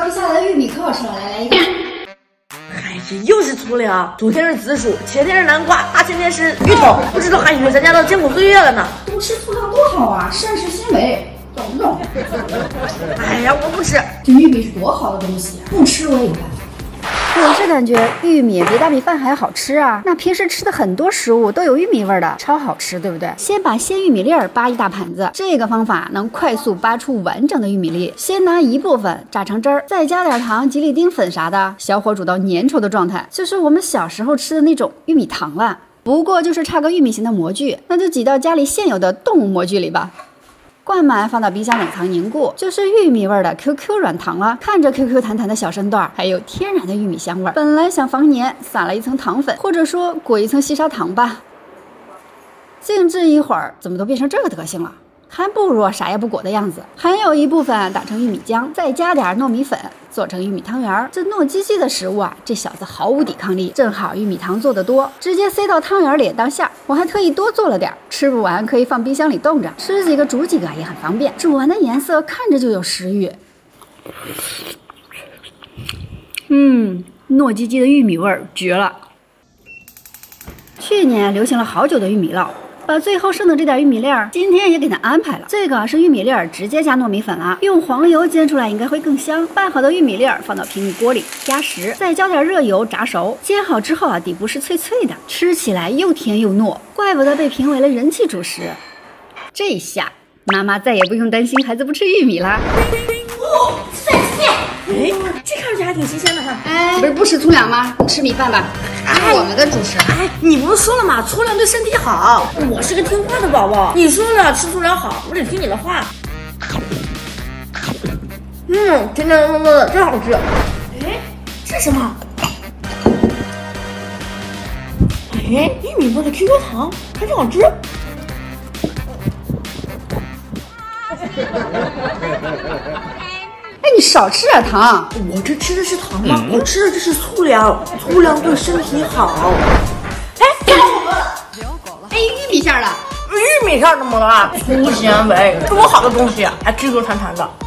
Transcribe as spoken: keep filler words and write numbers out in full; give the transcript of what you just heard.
教育下来的玉米可好吃了，来来一个。 哎，这又是粗粮，昨天是紫薯，前天是南瓜，大前天是芋头，不知道还以为咱家的艰苦岁月了呢。 多吃粗粮多好啊，膳食纤维，懂不懂？ 哎呀，我不吃。 这玉米是多好的东西啊，不吃我也有办法。 我是感觉玉米比大米饭还好吃啊！那平时吃的很多食物都有玉米味的，超好吃，对不对？先把鲜玉米粒儿扒一大盘子，这个方法能快速扒出完整的玉米粒。先拿一部分榨成汁儿，再加点糖、吉利丁粉啥的，小火煮到粘稠的状态，就是我们小时候吃的那种玉米糖了。不过就是差个玉米型的模具，那就挤到家里现有的动物模具里吧。灌满，放到冰箱冷藏凝固，就是玉米味的 Q Q 软糖了。看着 Q Q 弹弹的小身段，还有天然的玉米香味。本来想防粘，撒了一层糖粉，或者说裹一层细砂糖吧。静置一会儿，怎么都变成这个德行了？还不如啥也不裹的样子。还有一部分打成玉米浆，再加点糯米粉，做成玉米汤圆。这糯叽叽的食物啊，这小子毫无抵抗力。正好玉米糖做的多，直接塞到汤圆里当馅儿。我还特意多做了点，吃不完可以放冰箱里冻着，吃几个煮几个也很方便。煮完的颜色看着就有食欲。嗯，糯叽叽的玉米味儿绝了。去年流行了好久的玉米烙。把最后剩的这点玉米粒儿，今天也给它安排了。这个是玉米粒儿直接加糯米粉了，用黄油煎出来应该会更香。拌好的玉米粒儿放到平底锅里，加食，再浇点热油炸熟。煎好之后啊，底部是脆脆的，吃起来又甜又糯，怪不得被评为了人气主食。这下妈妈再也不用担心孩子不吃玉米啦。 哦，蒜片。 哎，这看上去还挺新鲜的哈。 哎，不是不吃粗粮吗？你吃米饭吧。这是我们的主食。 哎，你不是说了吗？粗粮对身体好。我是个听话的宝宝，你说了吃粗粮好，我得听你的话。嗯，甜甜糯糯的，真好吃。哎，这是什么？哎，玉米做的 Q Q 糖，还真好吃。 哎，你少吃点糖。 我这吃的是糖吗？我吃的这是粗粮，粗粮对身体好。 哎，干活了。哎，玉米馅的。 玉米馅怎么了？粗纤维，多好的东西，还 Q Q 弹弹的。